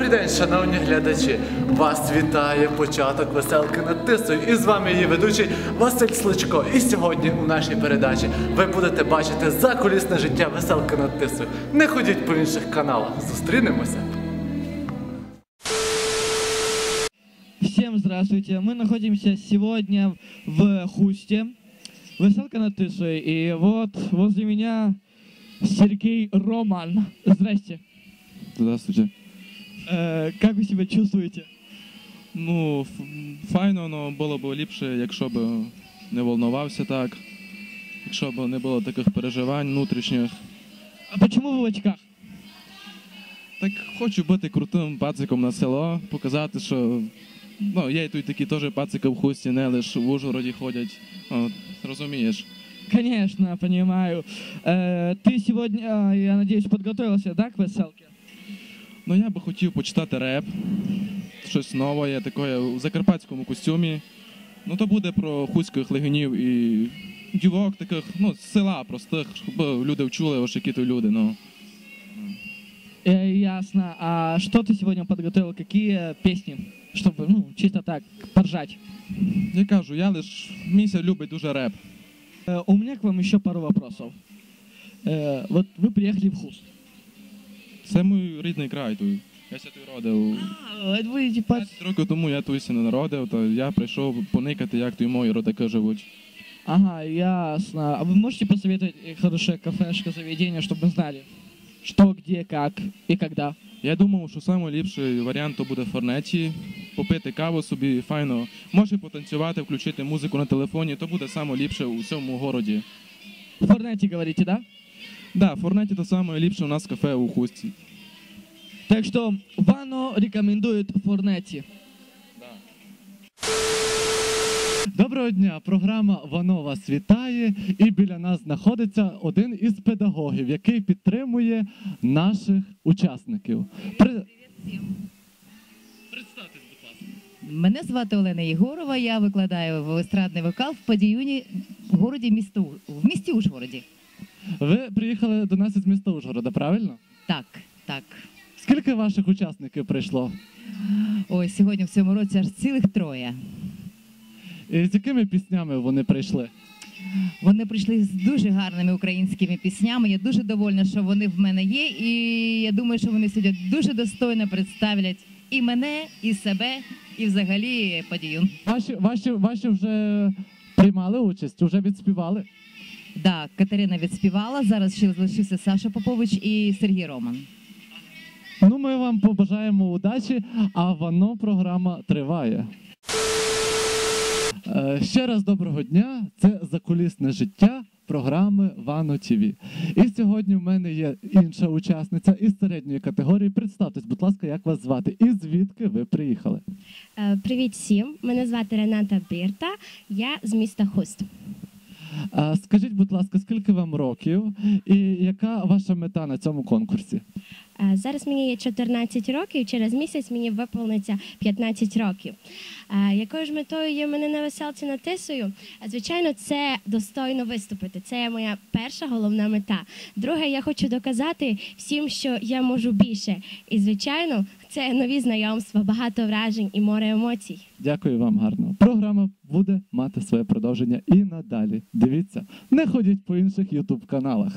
Добрий день, шановні глядачі! Вас вітає початок веселки над Тисою. І з вами її ведучий Василь Сличко. І сьогодні у нашій передачі ви будете бачити закулісне життя веселки над Тисою. Не ходіть по інших каналах. Зустрінемося! Всем здравствуйте! Мы находимся сегодня в Хусте, веселка над Тысой. И вот возле меня Сергей Роман. Здрасте. Здравствуйте. Как вы себя чувствуете? Ну, файно, але було б ліпше, якщо б не волнувався так, якщо б не було таких переживань внутрішніх. А почему вы в очках? Так хочу бути крутим пациком на село, показати, що є і тут такі теж пацики в Хусті, не лише в Ужгороді ходять. Розумієш? Конечно, понимаю. Ты сегодня, я надеюсь, подготовился, да, к веселке? Ну, я би хотів почитати реп, щось нове, таке у закарпатському костюмі. Ну, то буде про хуських легінів і дівок таких, з села простих, щоб люди вчули, які то люди, Ясно. А что ты сегодня подготовил? Какие песни? Чтобы, чисто так, поржать. Я кажу, міся любить дуже реп. У меня к вам еще пару вопросов. Вот вы приехали в Хуст. Це мій рідний край тут. Я ся тут родив. Вы типа... 20 років тому я тут не народив, то я прийшов поникати, як тут мої родаки живуть. Ага, ясно. А вы можете посоветовать хорошее кафешко, заведение, чтобы мы знали, что, где, как и когда? Я думав, що найліпший варіант то буде в Форнеті, попити каву собі, файно. Може потанцювати, включити музику на телефоні, то буде найліпше у всьому городі. В Форнеті, говорите, да? Да, в Форнеті то найліпше у нас кафе у Хусті. Так что Вано рекомендует Форнеті. Да. Доброго дня! Програма «Вано» вас вітає. І біля нас знаходиться один із педагогів, який підтримує наших учасників. Представтесь, будь ласка. Мене звати Олена Єгорова, я викладаю в естрадний вокал в Падіюні в місті Ужгороді. Ви приїхали до нас із міста Ужгорода, правильно? Так. Скільки ваших учасників прийшло? Ой, сьогодні в цьому році аж цілих 3. І з якими піснями вони прийшли? Вони прийшли з дуже гарними українськими піснями. Я дуже довольна, що вони в мене є. І я думаю, що вони сьогодні дуже достойно представлять і мене, і себе, і взагалі Падіюн. Ваші вже приймали участь, вже відспівали? Так, Катерина відспівала, зараз ще залишився Саша Попович і Сергій Роман. Ми вам побажаємо удачі, а «Вано» програма триває. Ще раз доброго дня, це закулісне життя програми «Вано ТВ». І сьогодні в мене є інша учасниця із середньої категорії. Представтесь, будь ласка, як вас звати і звідки ви приїхали? Привіт всім, мене звати Рената Бірта, я з міста Хуст. Скажіть, будь ласка, скільки вам років і яка ваша мета на цьому конкурсі? Зараз мені є 14 років, через місяць мені виповниться 15 років. Якою ж метою є в мене на веселці над Тисою? Звичайно, це достойно виступити. Це моя перша головна мета. Друге, я хочу доказати всім, що я можу більше. І, звичайно, це нові знайомства, багато вражень і море емоцій. Дякую вам, гарно. Програма буде мати своє продовження і надалі. Дивіться, не ходіть по інших ютуб-каналах.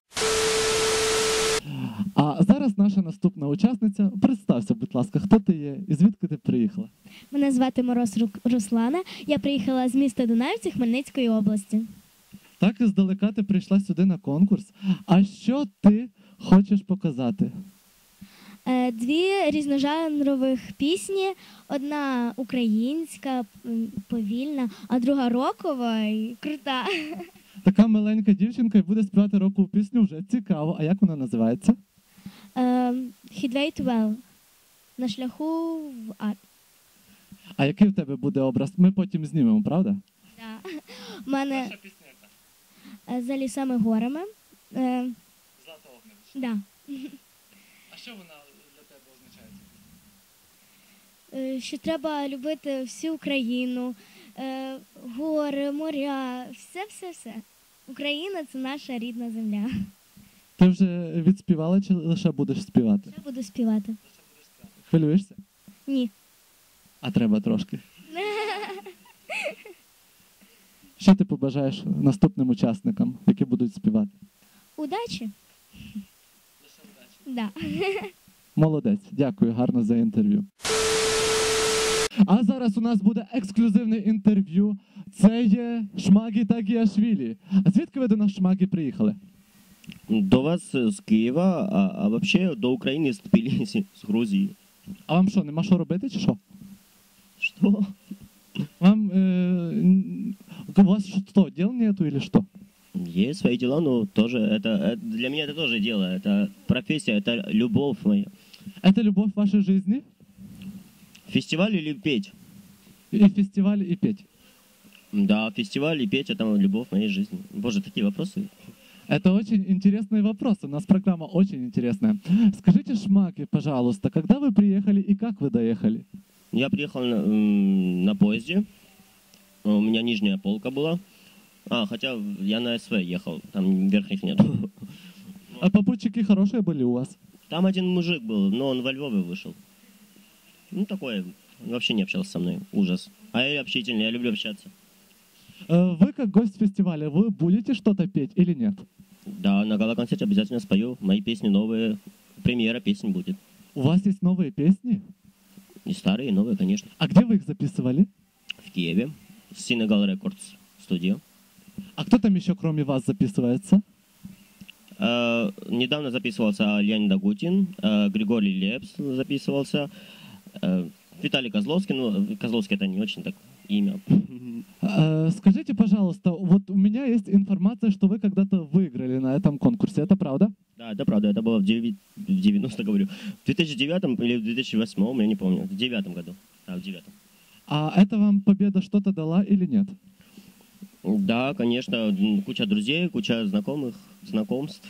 А зараз наша наступна учасниця. Представся, будь ласка, хто ти є і звідки ти приїхала? Мене звати Мороз Руслана, я приїхала з міста Дунаївці Хмельницької області. Так і здалека ти прийшла сюди на конкурс. А що ти хочеш показати? 2 різножанрових пісні. Одна українська, повільна, а друга рокова і крута. Така маленька дівчинка і буде співати рокову пісню, вже цікаво. А як вона називається? Headway to Well. На шляху в ад. А який в тебе буде образ? Ми потім знімемо, правда? Так. У мене за лісами горами. Злата Огневич. Да. А що вона для тебе означає? Що треба любити всю Україну, гори, моря, все. Україна – це наша рідна земля. Ти вже відспівала чи лише будеш співати? Я буду співати. Хвилюєшся? Ні. А треба трошки. Що ти побажаєш наступним учасникам, які будуть співати? Удачі? Да. Молодець, дякую, гарно за інтерв'ю. А зараз у нас буде ексклюзивне інтерв'ю. Це є Шмагі Тагіашвілі. А звідки ви до нас, Шмагі, приїхали? До вас з Києва, а вообще до України з Тбілісі, з Грузії. А вам що, нема що робити чи що? Що? Вам, у вас что, дел нету или что? Есть свои дела, но тоже это для меня это тоже дело, это профессия, это любовь моя. Это любовь в вашей жизни? Фестиваль или петь? И фестиваль, и петь. Да, фестиваль и петь это любовь моей жизни. Боже, такие вопросы. Это очень интересный вопрос. У нас программа очень интересная. Скажите, Шмаги, пожалуйста, когда вы приехали и как вы доехали? Я приехал на поезде, у меня нижняя полка была. Хотя я на СВ ехал, там верхних нет. А попутчики хорошие были у вас? Там один мужик был, но он во Львове вышел. Ну, такой, вообще не общался со мной, ужас. А я общительный, я люблю общаться. Вы как гость фестиваля, вы будете что-то петь или нет? Да, на гала-концерте обязательно спою. Мои песни новые, премьера песен будет. У вас есть новые песни? И старые, и новые, конечно. А где вы их записывали? В Киеве, Senegal Records студия. А кто там еще кроме вас записывается? Недавно записывался Леонид Агутин, Григорий Лепс записывался, Виталий Козловский, ну, Козловский это не очень так имя. Скажите, пожалуйста, вот у меня есть информация, что вы когда-то выиграли на этом конкурсе, это правда? Да, это правда, это было в 90, говорю, в 2009 или в 2008, я не помню, в 2009 году, в 2009. А это вам победа что-то дала или нет? Да, конечно, куча друзей, куча знакомых, знакомств.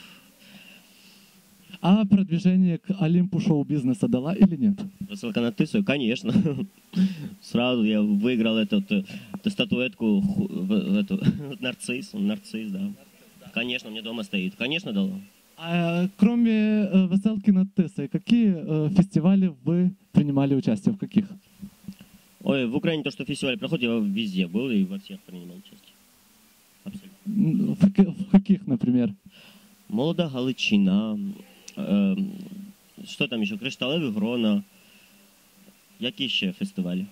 А продвижение к Олимпу шоу-бизнеса дала или нет? Высылка на Тысу, конечно. Сразу я выиграл эту статуэтку, эту, нарцисс, да. Конечно, мне дома стоит. Конечно, дала. А кроме «Веселки над Тисой», какие фестивали вы принимали участие? В каких? Ой, в Украине то, что фестиваль проходит, я везде был и во всех принимал участие. Абсолютно. В каких, например? Молода Галичина, что там еще? Кришталеві Грона. Які ще фестивалі?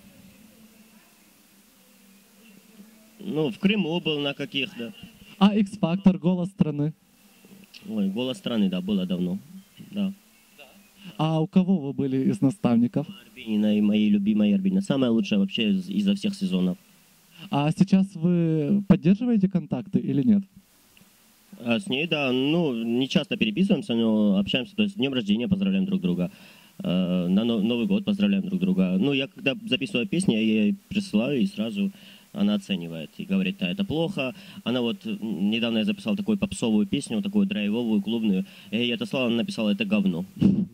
Ну, в Крыму был на каких-то. А X-Factor, «Голос страны»? Ой, «Голос страны», да, было давно. Да. А у кого вы были из наставников? Арбенина и моей любимой Арбенина. Самая лучшая вообще изо всех сезонов. А сейчас вы поддерживаете контакты или нет? С ней, да, ну, не часто переписываемся, но общаемся. То есть с днем рождения поздравляем друг друга. На Новый год поздравляем друг друга. Ну, я когда записываю песни, я ей присылаю, и сразу она оценивает. И говорит, да, это плохо. Она вот, недавно я записал такую попсовую песню, такую драйвовую, клубную. Я ей отослал, она написала, это говно.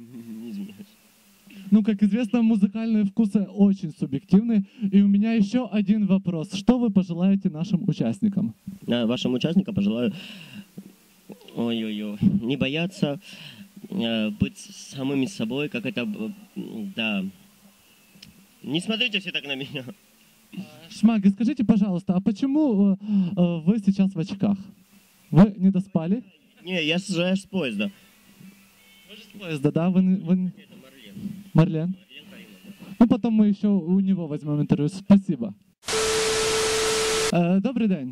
Ну, как известно, музыкальные вкусы очень субъективны. И у меня еще один вопрос. Что вы пожелаете нашим участникам? Вашим участникам пожелаю, ой-ой-ой, не бояться, быть самими собой, как это, да. Не смотрите все так на меня. Шмаги, скажите, пожалуйста, а почему вы сейчас в очках? Вы не доспали? Не, я же с поезда. Вы же с поезда, да? Вы... Это Марлен. Марлен? Ну, потом мы еще у него возьмем интервью. Спасибо. Добрий день.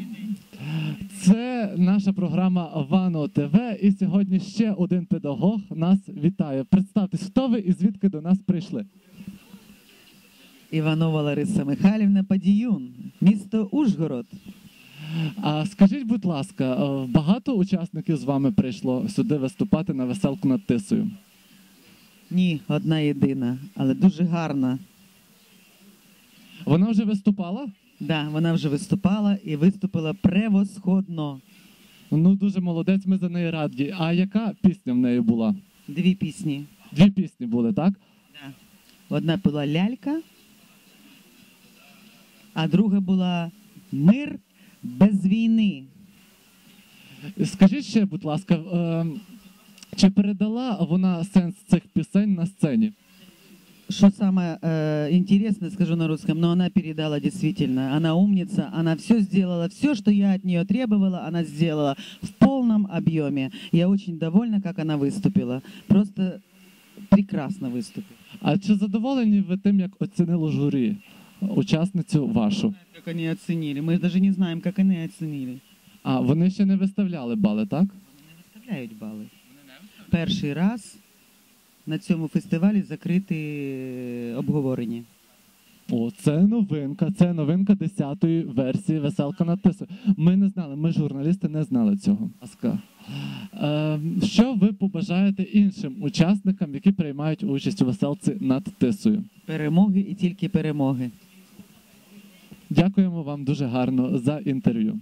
Це наша програма Вано ТВ. І сьогодні ще один педагог нас вітає. Представтесь, хто ви і звідки до нас прийшли? Іванова Лариса Михайлівна Падіюн, місто Ужгород. А скажіть, будь ласка, багато учасників з вами прийшло сюди виступати на «Веселку над Тисою»? Ні, одна єдина, але дуже гарна. Вона вже виступала? Да, вона вже виступала і виступила превосходно. Ну, дуже молодець, ми за неї раді. А яка пісня в неї була? 2 пісні. 2 пісні були, так? Да. Одна була «Лялька», а друга була «Мир без війни». Скажіть ще, будь ласка, чи передала вона сенс цих пісень на сцені? что самое интересное, скажу на русском, но она передала действительно. Она умница, она все сделала, все, что я от нее требовала, она сделала в полном объеме. Я очень довольна, как она выступила. Просто прекрасно выступила. А чи задоволені ви тим, як оцінило журі учасницю вашу? Как они оценили. Мы даже не знаем, как они оценили. А вони ще не виставляли бали, так? Виставляють бали. Перший раз на цьому фестивалі закриті обговорення. О, це новинка 10-ї версії «Веселка над Тисою». Ми не знали, ми журналісти не знали цього. Що ви побажаєте іншим учасникам, які приймають участь у «Веселці над Тисою»? Перемоги і тільки перемоги. Дякуємо вам дуже гарно за інтерв'ю.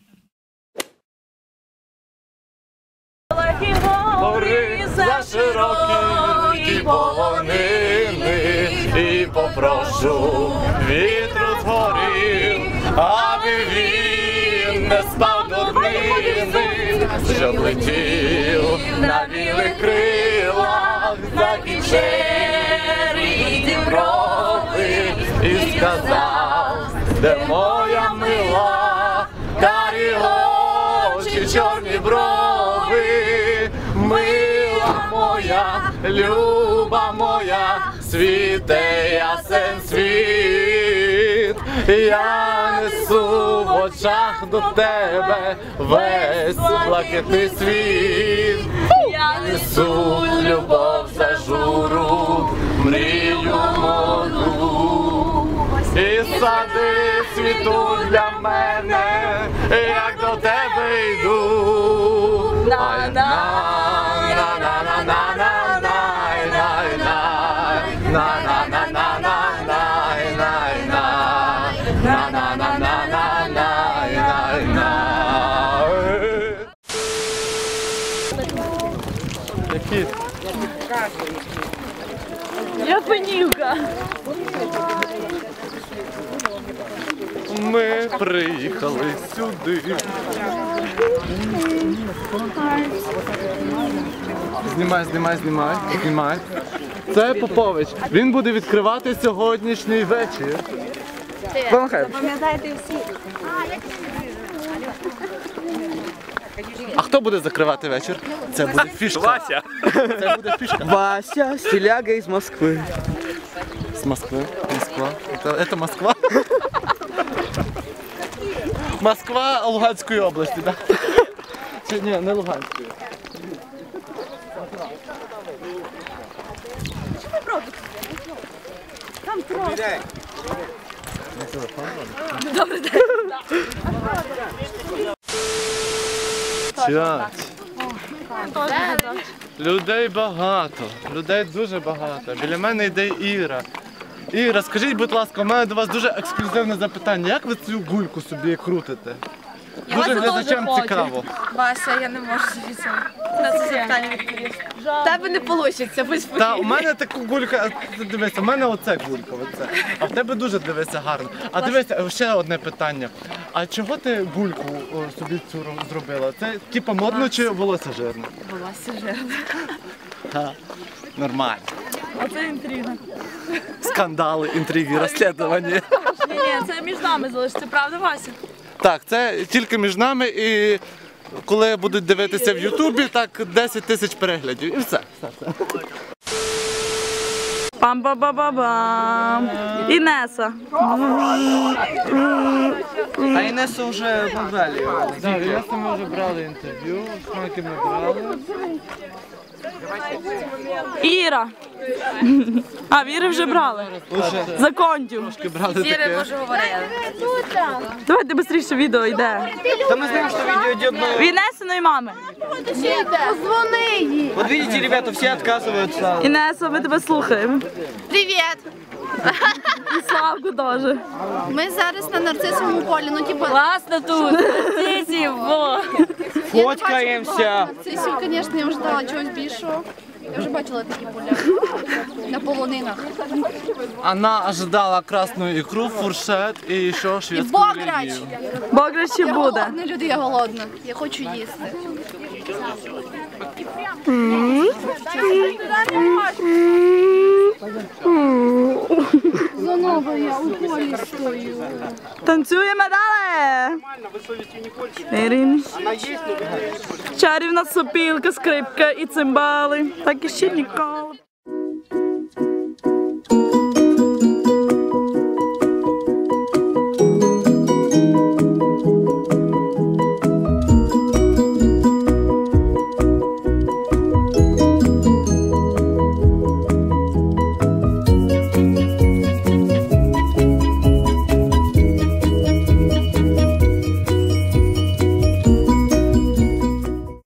Гори за широкі полонини, і попрошу вітру згорів, аби він не спав до днини, щоб летів на білих крилах за кічері і діброви, і сказав, де моя мила, карі очі, чорні брови. Мила моя, люба моя, світе ясен світ, я несу в очах до тебе весь блакитний світ, я несу любов за журу, мрію молоду, і сади цвітуть для мене, як до тебе йду. Я панівка. Ми приїхали сюди. Знімай. Це Попович. Він буде відкривати сьогоднішній вечір. Пам'ятайте всі. А хто буде закривати вечір? Це буде фішка. Вася. Це буде фішка. Вася, стиляга из Москвы. З Москви. Москва. Це Москва? Москва Луганської області, так? Чи ні, не Луганської. Там трохи. Добрий день. Людей багато, людей дуже багато. Біля мене йде Іра. Іра, скажіть, будь ласка, у мене до вас дуже ексклюзивне запитання. Як ви цю гульку собі крутите? Дуже глядачам цікаво. Вася, я не можу собі на це запитання відповісти. Тебе не вийде, будь спокійний. Та у мене таку гульку, дивися, у мене оце гулька, оце. А в тебе дуже, дивися, гарно. А дивися, ще одне питання. А чого ти гульку собі цю зробила? Це типа модно чи волосся жирне? Волосся жирне. Нормально. Оце інтрига. Скандали, інтриги, розслідування. Ні, це між нами залишиться, правда, Вася? Так, це тільки між нами і коли будуть дивитися в Ютубі, так 10 тисяч переглядів і все. Пам-ба-ба-ба-бам. Інеса. А Инессу уже набрали. Так, Інесу ми вже брали інтерв'ю, Смаки ми брали. Іра. А, Віри вже брали. За Кондю. Брали таке. Давайте швидше відео йде. Да мы знаем, что видео идет, но... В Інесиної мами. Вот видите, ребята, все отказываются. Інесо, ми тебе слухаємо. Привіт! І Славку теж. Ми зараз на нарцисовому полі, ну типу... Класно тут. Ці, во. Фоткаемся. Нарцисів, звісно, я вже дала чогось більшого. Я вже бачила такі поля на полонинах. Вона ожидала красну ікру, фуршет і що, І шведську бограч! лінію. Бограч ще Я буде. голодна, люди, я голодна. Я хочу їсти. знову я у полі стою. Танцюємо далі! Ірин. Чарівна сопілка, скрипка і цимбали. Так і ще ніколи.